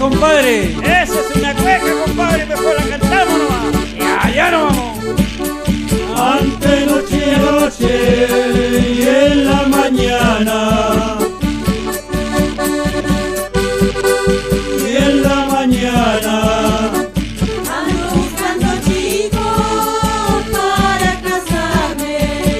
compadre. Esa es una cueca, compadre, mejor la cantamos nomás. Y allá nos vamos. Ante noche y noche y en la mañana, y en la mañana ando buscando chicos para casarme,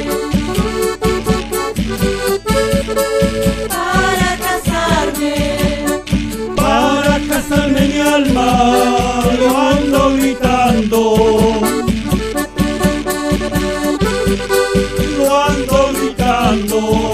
para casarme mi alma, lo ando gritando, lo ando gritando.